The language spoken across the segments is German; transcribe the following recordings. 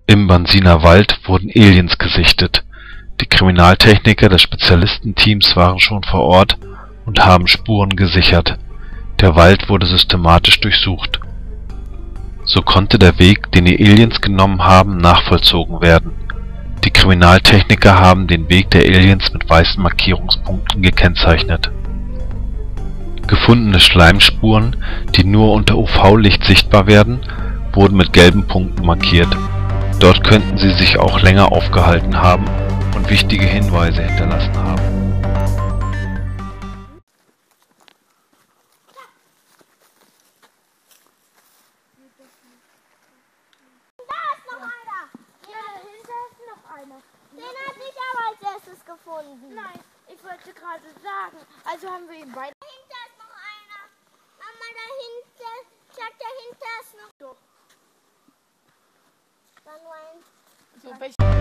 Im Bansiner Wald wurden Aliens gesichtet. Die Kriminaltechniker des Spezialistenteams waren schon vor Ort und haben Spuren gesichert. Der Wald wurde systematisch durchsucht. So konnte der Weg, den die Aliens genommen haben, nachvollzogen werden. Die Kriminaltechniker haben den Weg der Aliens mit weißen Markierungspunkten gekennzeichnet. Gefundene Schleimspuren, die nur unter UV-Licht sichtbar werden, wurden mit gelben Punkten markiert. Dort könnten sie sich auch länger aufgehalten haben und wichtige Hinweise hinterlassen haben. Da ist noch einer! Ja, dahinter ist noch einer. Den hatte ich aber als erstes gefunden. Nein, ich wollte gerade sagen. Also haben wir ihn beide. Dahinter ist noch einer. Mama, dahinter. Sag, dahinter ist noch. So. Dann nur ein. So,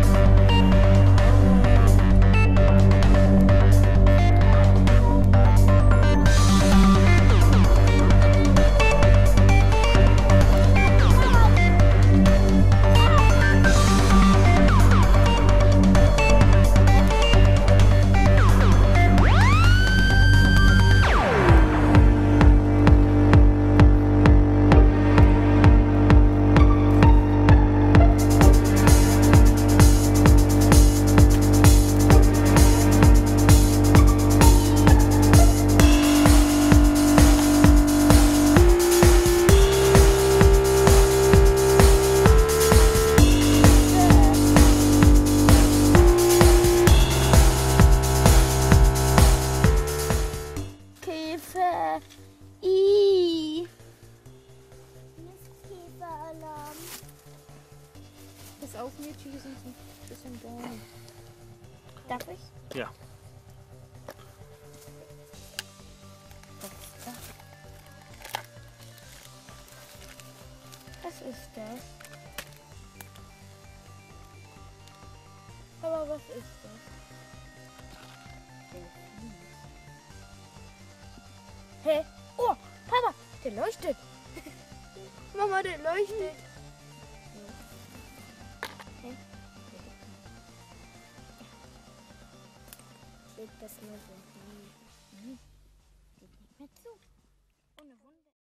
Käfer. I. Mistkäferalarm. Pass auf, Mädchen, hier sind ein bisschen Bäume. Darf ich? Ja. Was ist das? Aber was ist das? Hä? Oh, Papa, der leuchtet. Mama, der leuchtet. Hä? Leg das mal so.